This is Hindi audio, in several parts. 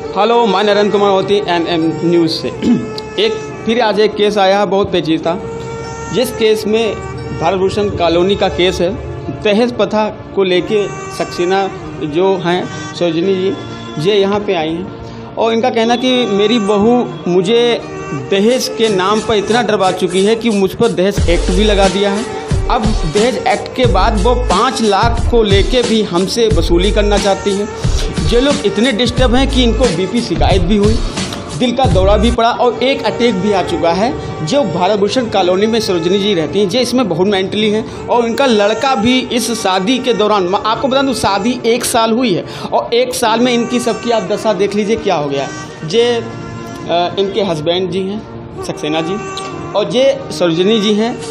हेलो, मैं नरेंद्र कुमार होती एम न्यूज़ से। फिर आज एक केस आया है बहुत पेचीदा, जिस केस में भारत भूषण कॉलोनी का केस है। दहेज प्रथा को लेके सक्सेना जो हैं सरोजनी जी, ये यहाँ पे आई हैं और इनका कहना कि मेरी बहू मुझे दहेज के नाम पर इतना डरवा चुकी है कि मुझ पर दहेज एक्ट भी लगा दिया है। अब दहेज एक्ट के बाद वो 5 लाख को लेके भी हमसे वसूली करना चाहती है। ये लोग इतने डिस्टर्ब हैं कि इनको बीपी शिकायत भी हुई, दिल का दौरा भी पड़ा और एक अटैक भी आ चुका है। जो भारत भूषण कॉलोनी में सरोजनी जी रहती हैं, ये इसमें बहुत मेंटली हैं और इनका लड़का भी इस शादी के दौरान, आपको बता दूं, शादी 1 साल हुई है और 1 साल में इनकी सबकी आप दशा देख लीजिए क्या हो गया है। ये इनके हस्बैंड जी हैं सक्सेना जी, और ये सरोजनी जी हैं,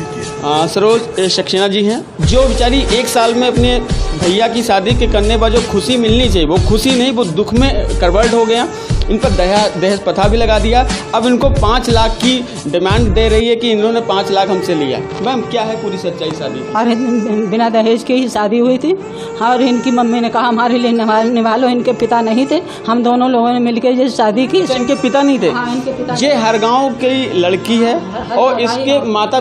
सरोज सक्सेना जी हैं, जो बेचारी 1 साल में अपने भैया की शादी के करने पर जो खुशी मिलनी चाहिए वो खुशी नहीं, वो दुख में कन्वर्ट हो गया। इन पर दहेज प्रथा भी लगा दिया। अब इनको 5 लाख की डिमांड दे रही है कि इन्होंने 5 लाख हमसे लिया। मैम, क्या है पूरी सच्चाई शादी की? और बिना दहेज के ही शादी हुई थी और इनकी मम्मी ने कहा हमारे लिए निभालो। इनके पिता नहीं थे, हम दोनों लोगों ने मिलकर ये शादी की। इनके पिता नहीं थे? हाँ, इनके पिता। ये हर गाँव की लड़की है और इसके माता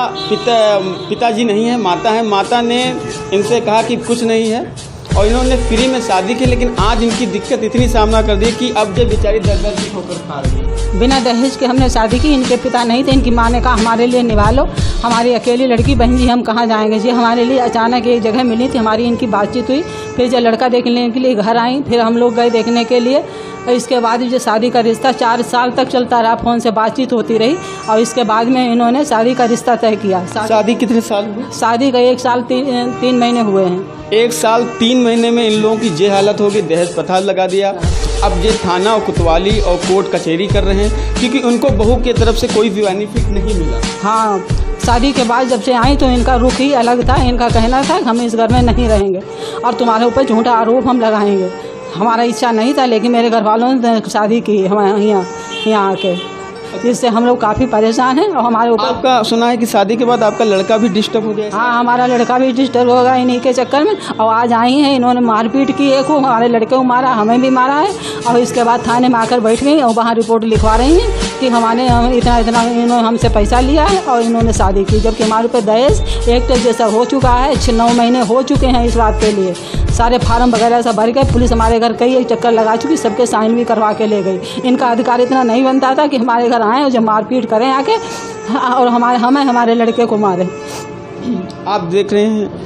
पिताजी नहीं है, माता है। माता ने इनसे कहा कि कुछ नहीं है और इन्होंने फ्री में शादी की, लेकिन आज इनकी दिक्कत इतनी सामना कर दी कि अब ये बेचारी दर-दर की ठोकर खा रही है। बिना दहेज के हमने शादी की, इनके पिता नहीं थे। इनकी माँ ने कहा हमारे लिए निभा लो, हमारी अकेली लड़की बहन जी, हम कहाँ जाएंगे जी। हमारे लिए अचानक एक जगह मिली थी, हमारी इनकी बातचीत हुई, फिर जब लड़का देखने के लिए घर आई, फिर हम लोग गए देखने के लिए। इसके बाद जो शादी का रिश्ता 4 साल तक चलता रहा, फ़ोन से बातचीत होती रही और इसके बाद में इन्होंने शादी का रिश्ता तय किया। शादी कितने साल हुई? शादी का 1 साल 3 महीने हुए हैं। 1 साल 3 महीने में इन लोगों की ये हालत होगी, दहेज प्रथा लगा दिया। अब ये थाना और कोतवाली और कोर्ट कचहरी कर रहे हैं क्योंकि उनको बहू की तरफ से कोई भी बेनिफिट नहीं मिला। हाँ, शादी के बाद जब से आई तो इनका रुख ही अलग था। इनका कहना था हम इस घर में नहीं रहेंगे और तुम्हारे ऊपर झूठा आरोप हम लगाएंगे। हमारा इच्छा नहीं था, लेकिन मेरे घर वालों ने शादी की हमारे यहाँ आके, जिससे हम लोग काफ़ी परेशान हैं। और हमारे ऊपर आपका सुना है कि शादी के बाद आपका लड़का भी डिस्टर्ब हो गया? हाँ, हमारा लड़का भी डिस्टर्ब होगा इन्हीं के चक्कर में। और आज आई हैं, इन्होंने मारपीट की, एक को हमारे लड़के को मारा, हमें भी मारा है। और इसके बाद थाने में आकर बैठ गई और वहाँ रिपोर्ट लिखवा रही हैं कि हमारे इतना इन्होंने हमसे पैसा लिया है और इन्होंने शादी की, जबकि हमारे ऊपर दहेज एक्ट जैसा हो चुका है। 9 महीने हो चुके हैं इस बात के लिए। सारे फार्म वगैरह सब भर गए, पुलिस हमारे घर कई एक चक्कर लगा चुकी, सबके साइन भी करवा के ले गई। इनका अधिकार इतना नहीं बनता था कि हमारे घर आएँ और जब मारपीट करें आके और हमारे लड़के को मारे। आप देख रहे हैं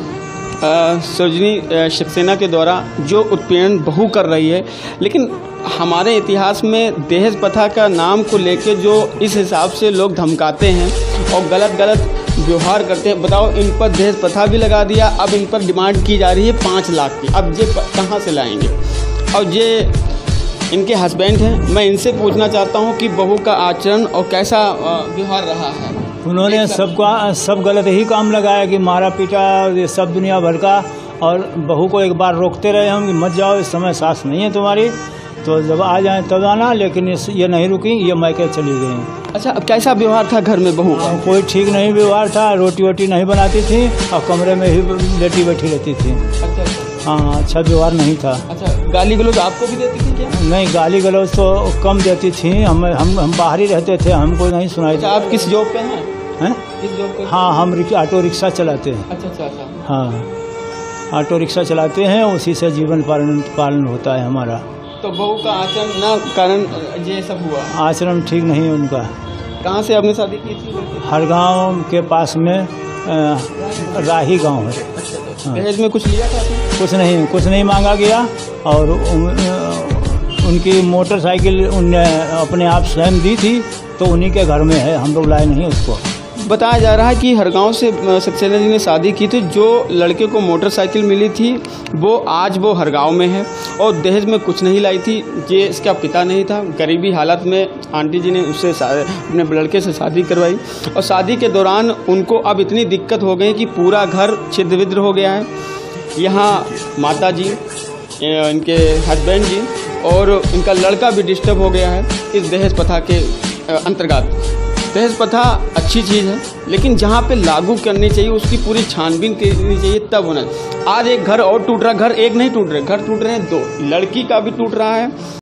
सरोजनी सक्सेना के द्वारा जो उत्पीड़न बहू कर रही है, लेकिन हमारे इतिहास में दहेज प्रथा का नाम को लेके जो इस हिसाब से लोग धमकाते हैं और गलत व्यवहार करते हैं। बताओ, इन पर दहेज प्रथा भी लगा दिया, अब इन पर डिमांड की जा रही है 5 लाख की। अब ये कहाँ से लाएंगे? और ये इनके हस्बैंड हैं, मैं इनसे पूछना चाहता हूँ कि बहू का आचरण और कैसा व्यवहार रहा है। उन्होंने सब गलत ही काम लगाया कि मारा पीटा, ये सब दुनिया भर का। और बहू को एक बार रोकते रहे हम कि मत जाओ, इस समय सास नहीं है तुम्हारी, तो जब आ जाए तब आना, लेकिन ये नहीं रुकी, ये मायके चली गई। अच्छा, अब कैसा व्यवहार था घर में बहू का? कोई ठीक नहीं व्यवहार था, रोटी वोटी नहीं बनाती थी और कमरे में ही लेटी बैठी रहती थी। अच्छा। हाँ, अच्छा व्यवहार नहीं था। अच्छा, गाली गलौज आपको भी देती थी क्या? नहीं, गाली गलौज तो कम देती थी। हम बाहर ही रहते थे, हमको नहीं सुनाई। अच्छा, आप किस जॉब पे हैं? किस जॉब पे? हाँ, हम ऑटो रिक्शा चलाते हैं। अच्छा। हाँ, ऑटो रिक्शा चलाते हैं, उसी से जीवन पालन होता है हमारा। तो बहू का आचरण न कारण ये सब हुआ? आचरण ठीक नहीं है उनका। कहाँ से आपने शादी की थी? हर गांव के पास में राही गांव है। दहेज में कुछ लिया था आपने? कुछ नहीं मांगा गया और उनकी मोटरसाइकिल उनने अपने आप स्वयं दी थी, तो उन्हीं के घर में है, हम लोग लाए नहीं उसको। बताया जा रहा है कि हर गांव से सक्सेना जी ने शादी की थी। जो लड़के को मोटरसाइकिल मिली थी वो आज हर गांव में है और दहेज में कुछ नहीं लाई थी। ये इसका पिता नहीं था, गरीबी हालत में आंटी जी ने उससे अपने लड़के से शादी करवाई और शादी के दौरान उनको अब इतनी दिक्कत हो गई कि पूरा घर छिद्र-विद्र हो गया है। यहाँ माता जी, इनके हस्बैंड जी और इनका लड़का भी डिस्टर्ब हो गया है इस दहेज प्रथा के अंतर्गत। दहेज प्रथा अच्छी चीज़ है, लेकिन जहाँ पे लागू करनी चाहिए उसकी पूरी छानबीन करनी चाहिए, तब होना। आज एक घर और टूट रहा, घर एक नहीं टूट रहे, घर टूट रहे हैं 2, लड़की का भी टूट रहा है।